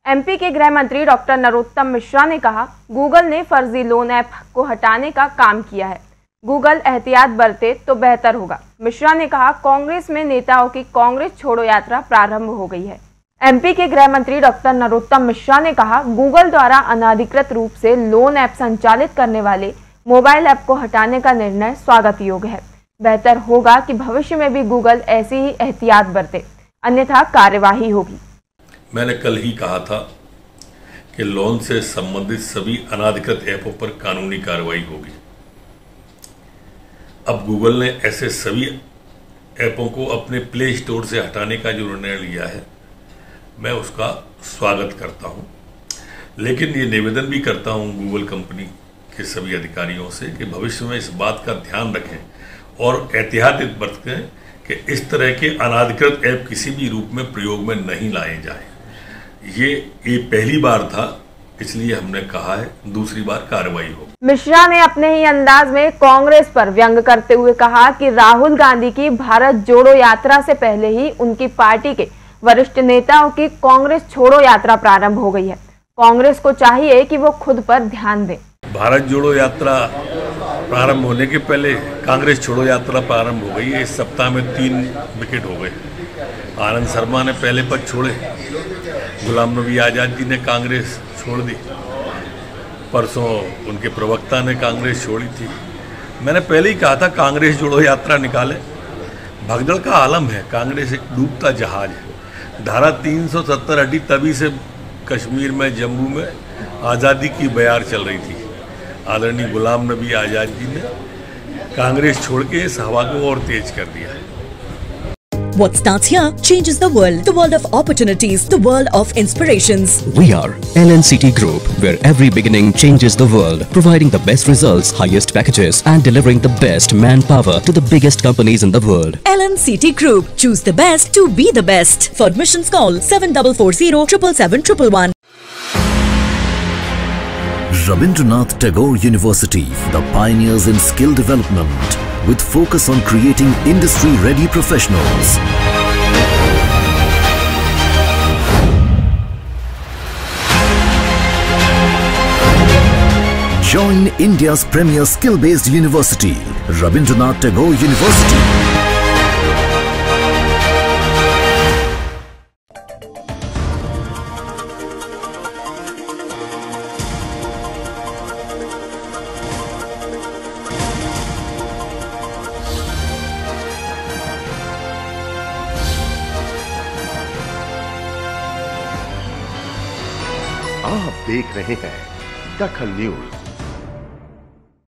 MP के गृह मंत्री डॉक्टर नरोत्तम मिश्रा ने कहा, गूगल ने फर्जी लोन ऐप को हटाने का काम किया है। गूगल एहतियात बरते तो बेहतर होगा। मिश्रा ने कहा, कांग्रेस में नेताओं की कांग्रेस छोड़ो यात्रा प्रारंभ हो गई है। एमपी के गृह मंत्री डॉक्टर नरोत्तम मिश्रा ने कहा, गूगल द्वारा अनाधिकृत रूप से लोन ऐप संचालित करने वाले मोबाइल ऐप को हटाने का निर्णय स्वागत योग्य है। बेहतर होगा कि भविष्य में भी गूगल ऐसी ही एहतियात बरते, अन्यथा कार्यवाही होगी। मैंने कल ही कहा था कि लोन से संबंधित सभी अनाधिकृत ऐपों पर कानूनी कार्रवाई होगी। अब गूगल ने ऐसे सभी ऐपों को अपने प्ले स्टोर से हटाने का जो निर्णय लिया है, मैं उसका स्वागत करता हूं। लेकिन ये निवेदन भी करता हूं गूगल कंपनी के सभी अधिकारियों से कि भविष्य में इस बात का ध्यान रखें और एहतियात बरतें कि इस तरह के अनाधिकृत ऐप किसी भी रूप में प्रयोग में नहीं लाए जाएं। ये पहली बार था, इसलिए हमने कहा है दूसरी बार कार्रवाई हो। मिश्रा ने अपने ही अंदाज में कांग्रेस पर व्यंग करते हुए कहा कि राहुल गांधी की भारत जोड़ो यात्रा से पहले ही उनकी पार्टी के वरिष्ठ नेताओं की कांग्रेस छोड़ो यात्रा प्रारंभ हो गई है। कांग्रेस को चाहिए कि वो खुद पर ध्यान दे। भारत जोड़ो यात्रा प्रारंभ होने के पहले कांग्रेस छोड़ो यात्रा प्रारंभ हो गई है। इस सप्ताह में 3 विकेट हो गए। आनंद शर्मा ने पहले पद छोड़े, गुलाम नबी आजाद जी ने कांग्रेस छोड़ दी, परसों उनके प्रवक्ता ने कांग्रेस छोड़ी थी। मैंने पहले ही कहा था कांग्रेस जोड़ो यात्रा निकाले। भगदड़ का आलम है, कांग्रेस एक डूबता जहाज है। धारा 370 हटी तभी से कश्मीर में, जम्मू में आज़ादी की बयार चल रही थी। आदरणीय गुलाम नबी आजाद जी ने कांग्रेस छोड़ के इस हवा को और तेज कर दिया है। What starts here changes the world of opportunities, the world of inspirations. We are LNCT Group, where every beginning changes the world, providing the best results, highest packages and delivering the best manpower to the biggest companies in the world. LNCT Group, choose the best to be the best. For admissions call 7440 777 111. Rabindranath Tagore University, the pioneers in skill development, with focus on creating industry-ready professionals. Join India's premier skill-based university, Rabindranath Tagore University. आप देख रहे हैं दखल news.